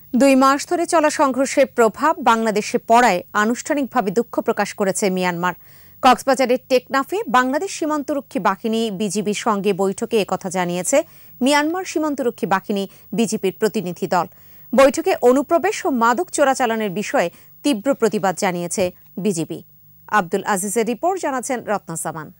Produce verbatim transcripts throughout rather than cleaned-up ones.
দুই মাস ধরে চলা সংঘর্ষের প্রভাব বাংলাদেশে পড়ায় আনুষ্ঠানিকভাবে দুঃখ প্রকাশ করেছে মিয়ানমার। কক্সবাজারের টেকনাফে বাংলাদেশ সীমান্তরক্ষী বাহিনী বিজিবির সঙ্গে বৈঠকে একথা জানিয়েছে মিয়ানমার সীমান্তরক্ষী বাহিনী বিজিবির প্রতিনিধি দল। বৈঠকে অনুপ্রবেশ ও মাদক চোরাচালানের বিষয়ে তীব্র প্রতিবাদ জানিয়েছে বিজিবি। আব্দুল আজিজের রিপোর্ট, জানাচ্ছেন রত্না সামান।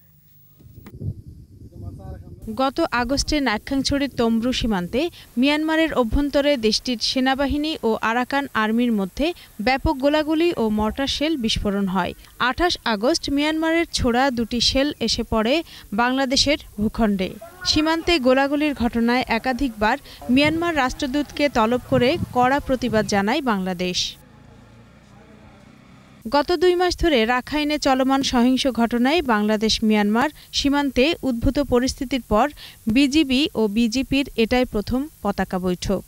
গত আগস্টে নাকখাংছড়ির তমব্রু সীমান্তে মিয়ানমারের অভ্যন্তরে দেশটির সেনাবাহিনী ও আরাকান আর্মির মধ্যে ব্যাপক গোলাগুলি ও মর্টার শেল বিস্ফোরণ হয়। আঠাশ আগস্ট মিয়ানমারের ছোড়া দুটি শেল এসে পড়ে বাংলাদেশের ভূখণ্ডে। সীমান্তে গোলাগুলির ঘটনায় একাধিকবার মিয়ানমার রাষ্ট্রদূতকে তলব করে কড়া প্রতিবাদ জানায় বাংলাদেশ। গত দুই মাস ধরে রাখাইনে চলমান সহিংস ঘটনায় বাংলাদেশ মিয়ানমার সীমান্তে উদ্ভূত পরিস্থিতির পর বিজিবি ও বিজিপির এটাই প্রথম পতাকা বৈঠক।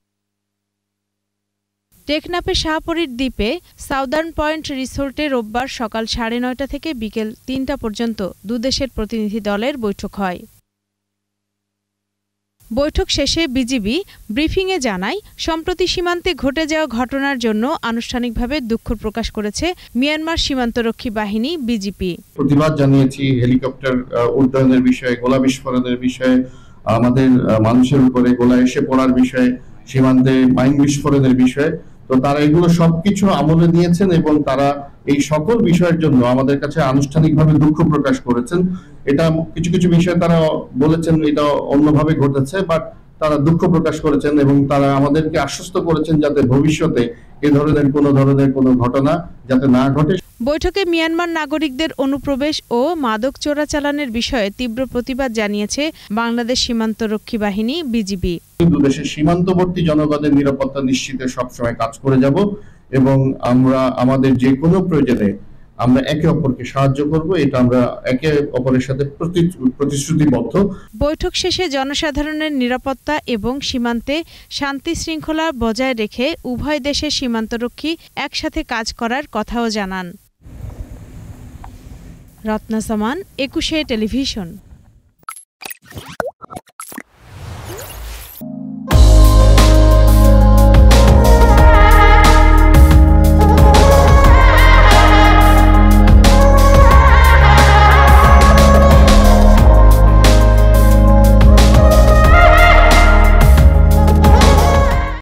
টেকনাফের শাহপরীর দ্বীপে সাউদার্ন পয়েন্ট রিসোর্টে রোববার সকাল সাড়ে নয়টা থেকে বিকেল তিনটা পর্যন্ত দুদেশের প্রতিনিধি দলের বৈঠক হয়। বৈঠক শেষে বিজিবি ব্রিফিংয়ে জানায়, সম্প্রতি সীমান্তে ঘটে যাওয়া ঘটনার জন্য আনুষ্ঠানিকভাবে দুঃখ প্রকাশ করেছে মিয়ানমার সীমান্তরক্ষী বাহিনী বিজিপি। প্রতিবাদ জানিয়েছি হেলিকপ্টার উড্ডয়নের বিষয়ে, গোলা বিস্ফোরণের বিষয়ে, আমাদের মানুষের উপরে গোলা এসে পড়ার বিষয়ে, সীমান্তে মাইন বিস্ফোরণের বিষয়ে। তো তারা এগুলো সবকিছু আমলে নিয়েছেন এবং তারা এই সকল বিষয়ের জন্য আমাদের কাছে আনুষ্ঠানিকভাবে দুঃখ প্রকাশ করেছেন। এটা কিছু কিছু বিষয় তারা বলেছেন এটা অন্যভাবে ঘটেছে, বাট তারা দুঃখ প্রকাশ করেছেন এবং তারা আমাদেরকে আশ্বস্ত করেছেন যাতে ভবিষ্যতে এ ধরনের কোনো ধরনের কোনো ঘটনা যাতে না ঘটে। বৈঠকে মিয়ানমার নাগরিকদের অনুপ্রবেশ ও মাদক চোরাচালানের বিষয়ে তীব্র প্রতিবাদ জানিয়েছে বাংলাদেশ সীমান্তরক্ষী বাহিনী বিজিবি। দুদেশের সীমান্তবর্তী জনগণের নিরাপত্তা নিশ্চিতে সবসময় কাজ করে যাব এবং আমরা আমাদের যে কোনো প্রয়োজনে আমরা একে অপরকে সাহায্য করব, এটা আমরা একে অপরের সাথে প্রতিশ্রুতিবদ্ধ। বৈঠক শেষে জনসাধারণের নিরাপত্তা এবং সীমান্তে শান্তি শৃঙ্খলা বজায় রেখে উভয় দেশের সীমান্তরক্ষী একসাথে কাজ করার কথাও জানান। রত্না সামান, একুশে টেলিভিশন।